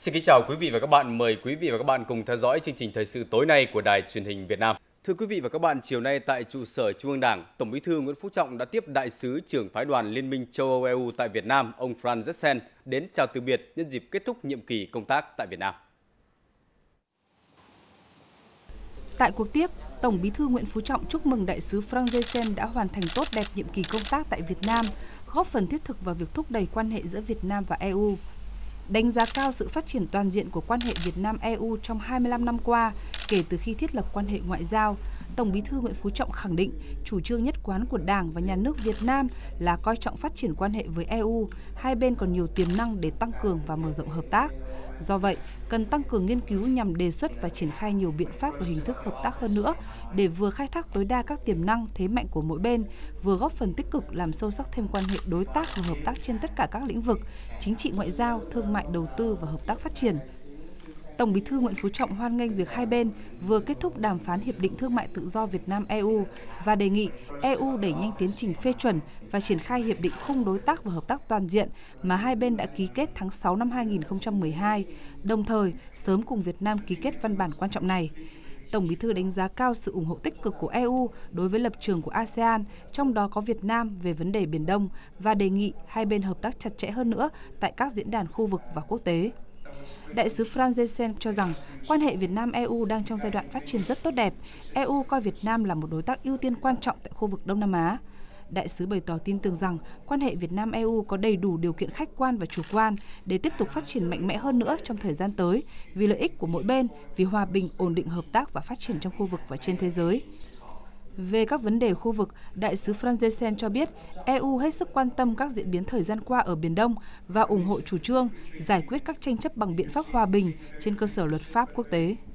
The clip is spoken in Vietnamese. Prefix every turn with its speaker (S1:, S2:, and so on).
S1: Xin kính chào quý vị và các bạn. Mời quý vị và các bạn cùng theo dõi chương trình thời sự tối nay của Đài Truyền hình Việt Nam. Thưa quý vị và các bạn, chiều nay tại trụ sở Trung ương Đảng, Tổng Bí thư Nguyễn Phú Trọng đã tiếp Đại sứ trưởng phái đoàn Liên minh châu Âu EU tại Việt Nam, ông Franz Jessen đến chào từ biệt nhân dịp kết thúc nhiệm kỳ công tác tại Việt Nam.
S2: Tại cuộc tiếp, Tổng Bí thư Nguyễn Phú Trọng chúc mừng Đại sứ Franz Jessen đã hoàn thành tốt đẹp nhiệm kỳ công tác tại Việt Nam, góp phần thiết thực vào việc thúc đẩy quan hệ giữa Việt Nam và EU. Đánh giá cao sự phát triển toàn diện của quan hệ Việt Nam-EU trong 25 năm qua kể từ khi thiết lập quan hệ ngoại giao, Tổng Bí thư Nguyễn Phú Trọng khẳng định chủ trương nhất quán của Đảng và Nhà nước Việt Nam là coi trọng phát triển quan hệ với EU, hai bên còn nhiều tiềm năng để tăng cường và mở rộng hợp tác. Do vậy, cần tăng cường nghiên cứu nhằm đề xuất và triển khai nhiều biện pháp và hình thức hợp tác hơn nữa để vừa khai thác tối đa các tiềm năng, thế mạnh của mỗi bên, vừa góp phần tích cực làm sâu sắc thêm quan hệ đối tác và hợp tác trên tất cả các lĩnh vực, chính trị ngoại giao, thương mại đầu tư và hợp tác phát triển. Tổng Bí thư Nguyễn Phú Trọng hoan nghênh việc hai bên vừa kết thúc đàm phán Hiệp định Thương mại Tự do Việt Nam-EU và đề nghị EU đẩy nhanh tiến trình phê chuẩn và triển khai Hiệp định Khung đối tác và hợp tác toàn diện mà hai bên đã ký kết tháng 6 năm 2012, đồng thời sớm cùng Việt Nam ký kết văn bản quan trọng này. Tổng Bí thư đánh giá cao sự ủng hộ tích cực của EU đối với lập trường của ASEAN, trong đó có Việt Nam về vấn đề Biển Đông và đề nghị hai bên hợp tác chặt chẽ hơn nữa tại các diễn đàn khu vực và quốc tế. Đại sứ Franz Jessen cho rằng quan hệ Việt Nam-EU đang trong giai đoạn phát triển rất tốt đẹp. EU coi Việt Nam là một đối tác ưu tiên quan trọng tại khu vực Đông Nam Á. Đại sứ bày tỏ tin tưởng rằng quan hệ Việt Nam-EU có đầy đủ điều kiện khách quan và chủ quan để tiếp tục phát triển mạnh mẽ hơn nữa trong thời gian tới vì lợi ích của mỗi bên, vì hòa bình, ổn định hợp tác và phát triển trong khu vực và trên thế giới. Về các vấn đề khu vực, Đại sứ Franz Jessen cho biết EU hết sức quan tâm các diễn biến thời gian qua ở Biển Đông và ủng hộ chủ trương giải quyết các tranh chấp bằng biện pháp hòa bình trên cơ sở luật pháp quốc tế.